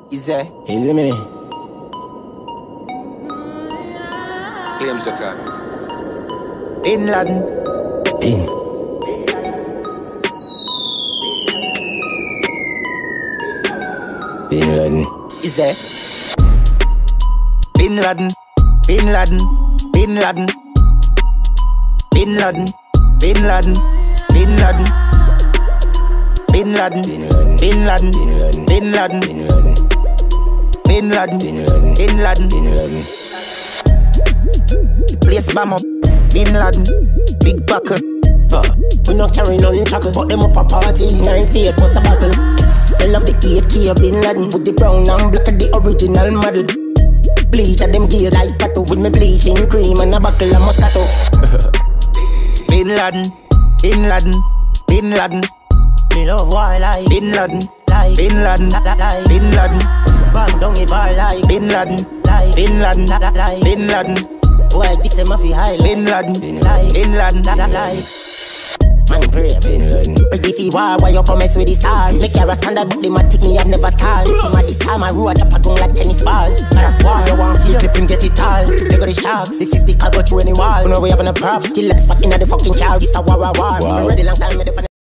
Easy. Easy me. Claim Zaka. Bin Laden. Bin. Bin Laden. Easy. Bin Laden. Bin Laden. Bin Laden. Bin Laden. Bin Laden. Bin Laden. Bin Laden. Bin Laden. Bin Laden. Bin Laden. Bin Laden. Bin Laden. Bin Laden. Place bomb up. Bin Laden. Big buckle. We not carry none chuckle, but them up a party. 9 face was a battle. I love the 8K Bin Laden. With the brown and black of the original model. Bleach at them gears like tattoo. With me bleaching cream and a buckle of Moscato. Bin Laden. Bin Laden. Bin Laden. Me love war like Bin Laden. like Bin Laden. like Bin Laden. Bang down a bar like Bin Laden. like Bin Laden. like Bin Laden. Why this them a fi high Bin Laden. like Bin Laden. like Man pray Bin Laden. Pretty fi war why you comments with this all. Make your standard but them a tick me have never stall. See my this time I road up a gun like tennis ball. But a war you want feel clip him get it all. They got the sharks, see 50 cal go through any wall. You know we having a prop skill like fucking at the fucking car. This a war. Wow. Ready long time.